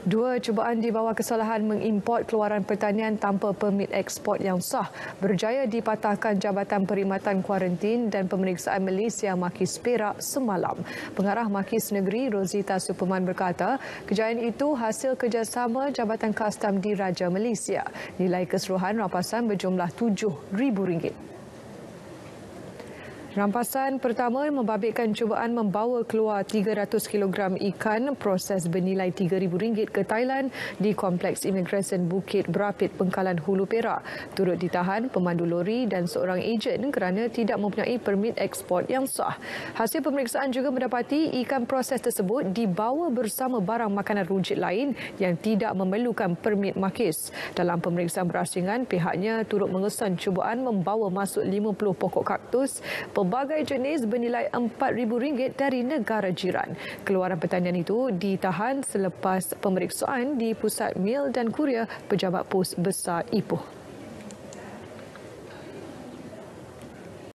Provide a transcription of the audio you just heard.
Dua cubaan di bawah kesalahan mengimport keluaran pertanian tanpa permit ekspor yang sah berjaya dipatahkan Jabatan Perkhidmatan Kuarantin dan Pemeriksaan Malaysia Makis Perak semalam. Pengarah Makis Negeri Rosita Superman berkata, kejayaan itu hasil kerjasama Jabatan Kastam Diraja Malaysia. Nilai keseluruhan rampasan berjumlah RM7,000. Rampasan pertama membabitkan cubaan membawa keluar 300 kg ikan proses bernilai RM3,000 ke Thailand di Kompleks Imigresen Bukit Berapit, Bengkalan Hulu Perak. Turut ditahan pemandu lori dan seorang ejen kerana tidak mempunyai permit ekspor yang sah. Hasil pemeriksaan juga mendapati ikan proses tersebut dibawa bersama barang makanan rujit lain yang tidak memerlukan permit Makis. Dalam pemeriksaan berasingan, pihaknya turut mengesan cubaan membawa masuk 50 pokok kaktus pelbagai jenis bernilai RM4,000 dari negara jiran. Keluaran pertanian itu ditahan selepas pemeriksaan di Pusat Mil dan Kurir Pejabat Pos Besar Ipoh.